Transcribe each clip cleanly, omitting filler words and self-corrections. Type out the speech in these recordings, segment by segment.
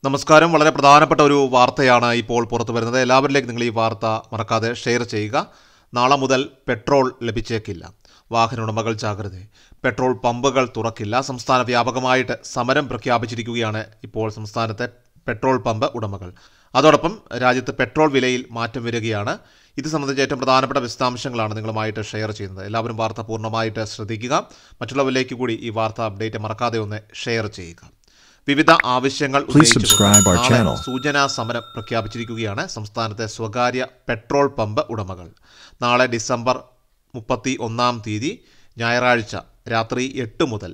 നമസ്കാരം. വളരെ പ്രധാനപ്പെട്ട ഒരു വാർത്തയാണ് ഇപ്പോൾ പുറത്തു വരുന്നത്. എല്ലാവരിലേക്കും നിങ്ങൾ ഈ വാർത്ത മറക്കാതെ ഷെയർ ചെയ്യുക. നാളെ മുതൽ പെട്രോൾ ലഭിച്ചേക്കില്ല. വാഹന ഉടമകൾ ജാഗ്രത. പെട്രോൾ പമ്പുകൾ തുറക്കില്ല. സംസ്ഥാന വ്യാപകമായിട്ട് സമരം പ്രഖ്യാപിച്ചിരിക്കുകയാണ് ഇപ്പോൾ സംസ്ഥാനത്തെ പെട്രോൾ പമ്പ് ഉടമകൾ. അതോടൊപ്പം രാജ്യത്ത് പെട്രോൾ വിലയിൽ മാറ്റം വരികയാണ്. ഇത് സംബന്ധിച്ച് ഏറ്റവും പ്രധാനപ്പെട്ട വിശദാംശങ്ങളാണ് നിങ്ങളുമായിട്ട് ഷെയർ ചെയ്യുന്നത്. എല്ലാവരും വാർത്ത പൂർണ്ണമായിട്ട് ശ്രദ്ധിക്കുക. മറ്റുള്ളവരിലേക്ക് കൂടി ഈ വാർത്ത അപ്ഡേറ്റ് മറക്കാതെ ഒന്ന് ഷെയർ ചെയ്യുക. വിവിധ ആവശ്യങ്ങൾ ഉന്നയിച്ചുകൊണ്ട് സൂചനാ സമരം പ്രഖ്യാപിച്ചിരിക്കുകയാണ് സംസ്ഥാനത്തെ സ്വകാര്യ പെട്രോൾ പമ്പ് ഉടമകൾ. നാളെ ഡിസംബർ 31 ഞായറാഴ്ച രാത്രി 8 മുതൽ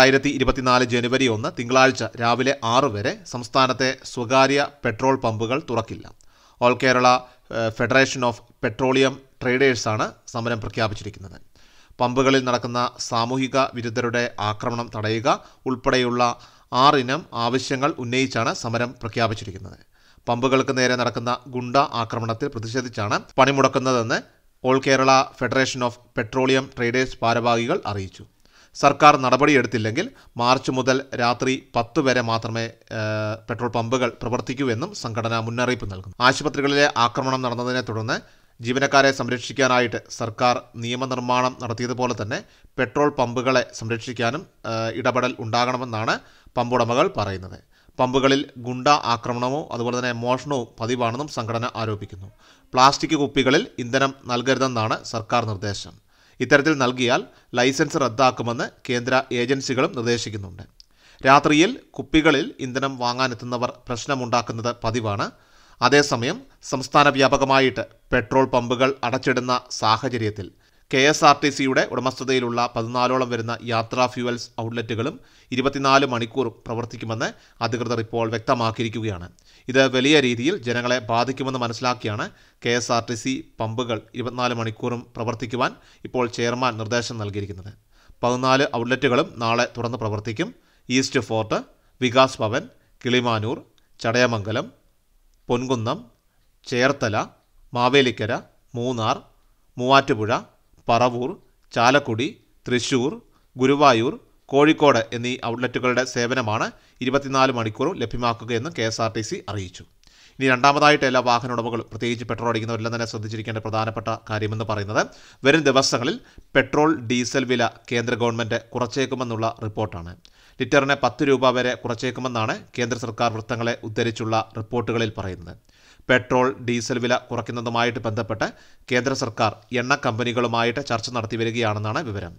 2024 ജനുവരി 1 തിങ്കളാഴ്ച രാവിലെ 6 വരെ സംസ്ഥാനത്തെ സ്വകാര്യ പെട്രോൾ പമ്പുകൾ തുറക്കില്ല. All Kerala federation of petroleum ട്രേഡേഴ്സാണ് സമരം പ്രഖ്യാപിച്ചിരിക്കുന്നത്. പമ്പുകളിൽ നടക്കുന്ന സാമൂഹിക വിരുദ്ധരുടെ ആക്രമണം തടയുക ഉൾപ്പെടെയുള്ള 6 ഇനം ആവശ്യങ്ങൾ ഉന്നയിച്ചാണ് സമരം പ്രഖ്യാപിച്ചിരിക്കുന്നത്. പമ്പുകൾക്ക് നേരെ നടക്കുന്ന ഗുണ്ട ആക്രമണത്തിൽ പ്രതിഷേധിച്ചാണ് പണിമുടക്കുന്നതെന്ന് all Kerala federation of petroleum traders ഭാരവാഹികൾ അറിയിച്ചു. സർക്കാർ നടപടിയെടുത്തില്ലെങ്കിൽ മാർച്ച് മുതൽ രാത്രി 10 വരെ മാത്രമേ പെട്രോൾ പമ്പുകൾ പ്രവർത്തിക്കൂ എന്നും സംഘടന മുന്നറിയിപ്പ് നൽകുന്നു. ആശുപത്രികളിലെ ആക്രമണം നടന്നതിനെ തുടർന്ന് ജീവനക്കാരെ സംരക്ഷിക്കാനായിട്ട് സർക്കാർ നിയമനിർമ്മാണം നടത്തിയതുപോലെ തന്നെ പെട്രോൾ പമ്പുകളെ സംരക്ഷിക്കാനും ഇടപെടൽ ഉണ്ടാകണമെന്നാണ് പമ്പുടമകൾ പറയുന്നത്. പമ്പുകളിൽ ഗുണ്ട ആക്രമണമോ അതുപോലെ തന്നെ മോഷണവും പതിവാണെന്നും സംഘടന ആരോപിക്കുന്നു. പ്ലാസ്റ്റിക് കുപ്പികളിൽ ഇന്ധനം നൽകരുതെന്നാണ് സർക്കാർ നിർദ്ദേശം. ഇത്തരത്തിൽ നൽകിയാൽ ലൈസൻസ് റദ്ദാക്കുമെന്ന് കേന്ദ്ര ഏജൻസികളും നിർദ്ദേശിക്കുന്നുണ്ട്. രാത്രിയിൽ കുപ്പികളിൽ ഇന്ധനം വാങ്ങാനെത്തുന്നവർ പ്രശ്നമുണ്ടാക്കുന്നത് പതിവാണ്. അതേസമയം സംസ്ഥാന വ്യാപകമായിട്ട് പെട്രോൾ പമ്പുകൾ അടച്ചിടുന്ന സാഹചര്യത്തിൽ KSRTCയുടെ ഉടമസ്ഥതയിലുള്ള 14ഓളം വരുന്ന യാത്രാ ഫ്യൂവൽസ് ഔട്ട്ലെറ്റുകളും 24 മണിക്കൂറും പ്രവർത്തിക്കുമെന്ന് അധികൃതർ ഇപ്പോൾ വ്യക്തമാക്കിയിരിക്കുകയാണ്. ഇത് വലിയ രീതിയിൽ ജനങ്ങളെ ബാധിക്കുമെന്ന് മനസ്സിലാക്കിയാണ് KSRTC പമ്പുകൾ 24 മണിക്കൂറും പ്രവർത്തിക്കുവാൻ ഇപ്പോൾ ചെയർമാൻ നിർദ്ദേശം നൽകിയിരിക്കുന്നത്. 14 ഔട്ട്ലെറ്റുകളും നാളെ തുറന്ന് പ്രവർത്തിക്കും. ഈസ്റ്റ് ഫോർട്ട്, വികാസ് ഭവൻ, കിളിമാനൂർ, ചടയമംഗലം, പൊൻകുന്നം, ചേർത്തല, മാവേലിക്കര, മൂന്നാർ, മൂവാറ്റുപുഴ, പറവൂർ, ചാലക്കുടി, തൃശ്ശൂർ, ഗുരുവായൂർ, കോഴിക്കോട് എന്നീ ഔട്ട്ലെറ്റുകളുടെ സേവനമാണ് 24 മണിക്കൂറും ലഭ്യമാക്കുകയെന്ന് KSRTC അറിയിച്ചു. ഇനി രണ്ടാമതായിട്ട് എല്ലാ വാഹന ഉടമകളും പ്രത്യേകിച്ച് പെട്രോൾ അടിക്കുന്നവരെല്ലാം തന്നെ ശ്രദ്ധിച്ചിരിക്കേണ്ട പ്രധാനപ്പെട്ട കാര്യമെന്ന് പറയുന്നത് വരും ദിവസങ്ങളിൽ പെട്രോൾ ഡീസൽ വില കേന്ദ്ര ഗവൺമെൻറ് കുറച്ചേക്കുമെന്നുള്ള റിപ്പോർട്ടാണ്. ലിറ്ററിന് 10 രൂപ വരെ കുറച്ചേക്കുമെന്നാണ് കേന്ദ്ര സർക്കാർ വൃത്തങ്ങളെ ഉദ്ധരിച്ചുള്ള റിപ്പോർട്ടുകളിൽ പറയുന്നത്. പെട്രോൾ ഡീസൽ വില കുറയ്ക്കുന്നതുമായിട്ട് ബന്ധപ്പെട്ട് കേന്ദ്ര സർക്കാർ എണ്ണ കമ്പനികളുമായിട്ട് ചർച്ച നടത്തി വരികയാണെന്നാണ് വിവരം.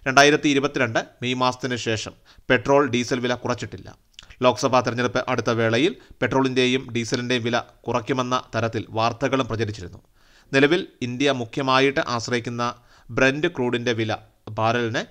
2022 മെയ് മാസത്തിന് ശേഷം പെട്രോൾ ഡീസൽ വില കുറച്ചിട്ടില്ല. ലോക്സഭാ തെരഞ്ഞെടുപ്പ് അടുത്ത വേളയിൽ പെട്രോളിൻ്റെയും ഡീസലിൻ്റെയും വില കുറയ്ക്കുമെന്ന തരത്തിൽ വാർത്തകളും പ്രചരിച്ചിരുന്നു. നിലവിൽ ഇന്ത്യ മുഖ്യമായിട്ട് ആശ്രയിക്കുന്ന ബ്രന്റ് ക്രൂഡിൻ്റെ വില ബാരലിന്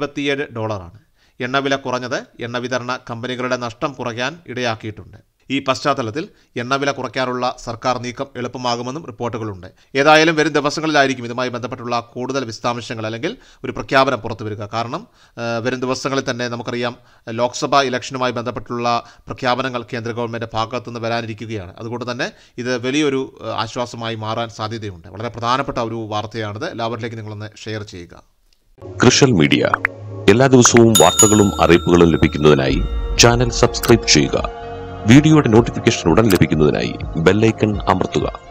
$77. എണ്ണവില കുറഞ്ഞത് എണ്ണ വിതരണ കമ്പനികളുടെ നഷ്ടം കുറയ്ക്കാൻ ഇടയാക്കിയിട്ടുണ്ട്. ഈ പശ്ചാത്തലത്തിൽ എണ്ണവില കുറയ്ക്കാനുള്ള സർക്കാർ നീക്കം എളുപ്പമാകുമെന്നും റിപ്പോർട്ടുകളുണ്ട്. ഏതായാലും വരും ദിവസങ്ങളിലായിരിക്കും ഇതുമായി ബന്ധപ്പെട്ടുള്ള കൂടുതൽ വിശദാംശങ്ങൾ അല്ലെങ്കിൽ ഒരു പ്രഖ്യാപനം പുറത്തു വരിക. കാരണം വരും ദിവസങ്ങളിൽ തന്നെ നമുക്കറിയാം ലോക്സഭാ ഇലക്ഷനുമായി ബന്ധപ്പെട്ടുള്ള പ്രഖ്യാപനങ്ങൾ കേന്ദ്ര ഗവൺമെൻറ് ഭാഗത്തുനിന്ന് വരാനിരിക്കുകയാണ്. അതുകൊണ്ട് തന്നെ ഇത് വലിയൊരു ആശ്വാസമായി മാറാൻ സാധ്യതയുണ്ട്. വളരെ പ്രധാനപ്പെട്ട ഒരു വാർത്തയാണിത്. എല്ലാവരിലേക്കും നിങ്ങളൊന്ന് ഷെയർ ചെയ്യുക. കൃഷൽ മീഡിയ എല്ലാ ദിവസവും വാർത്തകളും അറിയിപ്പുകളും ലഭിക്കുന്നതിനായി ചാനൽ സബ്സ്ക്രൈബ് ചെയ്യുക. വീഡിയോയുടെ നോട്ടിഫിക്കേഷൻ ഉടൻ ലഭിക്കുന്നതിനായി ബെൽ ഐക്കൺ അമർത്തുക.